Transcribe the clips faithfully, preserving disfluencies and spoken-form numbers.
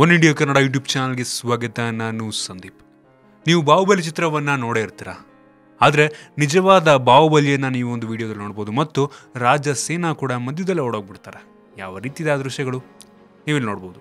One India Kannada YouTube ಚಾನಲ್ಗೆ ಸ್ವಾಗತ. ನಾನು ಸಂದೀಪ್. ನೀವು ಬಾಹುಬಲಿ ಚಿತ್ರವನ್ನು ನೋಡೇ ಇರ್ತೀರ, ಆದರೆ ನಿಜವಾದ ಬಾಹುಬಲಿಯನ್ನು ನೀವು ಒಂದು ವಿಡಿಯೋದಲ್ಲಿ ನೋಡ್ಬೋದು ಮತ್ತು ರಾಜ ಸೇನಾ ಕೂಡ ಮಧ್ಯದಲ್ಲೇ ಓಡೋಗ್ಬಿಡ್ತಾರೆ. ಯಾವ ರೀತಿಯ ದೃಶ್ಯಗಳು ನೀವಿಲ್ಲಿ ನೋಡ್ಬೋದು.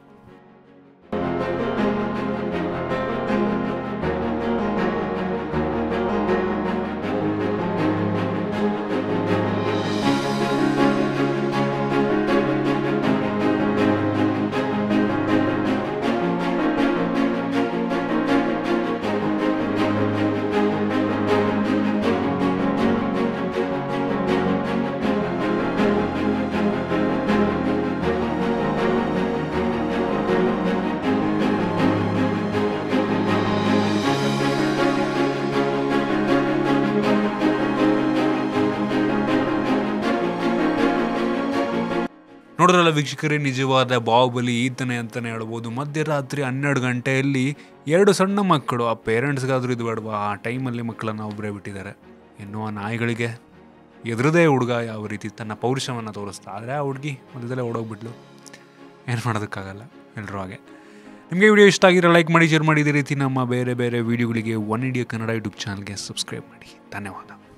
ನೋಡಿದ್ರಲ್ಲ ವೀಕ್ಷಕರೇ, ನಿಜವಾದ ಬಾಹುಬಲಿ ಈತನೇ ಅಂತಲೇ ಹೇಳ್ಬೋದು. ಮಧ್ಯರಾತ್ರಿ ಹನ್ನೆರಡು ಗಂಟೆಯಲ್ಲಿ ಎರಡು ಸಣ್ಣ ಮಕ್ಕಳು, ಆ ಪೇರೆಂಟ್ಸ್ಗಾದರೂ ಇದು ಬೇಡವಾ, ಆ ಟೈಮಲ್ಲಿ ಮಕ್ಕಳನ್ನು ಒಬ್ಬರೇ ಬಿಟ್ಟಿದ್ದಾರೆ. ಇನ್ನು ಆ ನಾಯಿಗಳಿಗೆ ಎದುರದೇ ಹುಡುಗ ಯಾವ ರೀತಿ ತನ್ನ ಪೌರುಷವನ್ನು ತೋರಿಸ್ತಾ, ಆದರೆ ಆ ಹುಡುಗಿ ಮಧ್ಯದಲ್ಲೇ ಓಡೋಗ್ಬಿಟ್ಲು. ಏನು ಮಾಡೋದಕ್ಕಾಗಲ್ಲ, ಎಲ್ಲರೂ ಹಾಗೆ. ನಿಮಗೆ ವಿಡಿಯೋ ಇಷ್ಟ ಆಗಿರೋ ಲೈಕ್ ಮಾಡಿ, ಶೇರ್ ಮಾಡಿ. ಇದೇ ರೀತಿ ನಮ್ಮ ಬೇರೆ ಬೇರೆ ವೀಡಿಯೋಗಳಿಗೆ ಒನ್ ಇಂಡಿಯಾ ಕನ್ನಡ ಯೂಟ್ಯೂಬ್ ಚಾನಲ್ಗೆ ಸಬ್ಸ್ಕ್ರೈಬ್ ಮಾಡಿ. ಧನ್ಯವಾದ.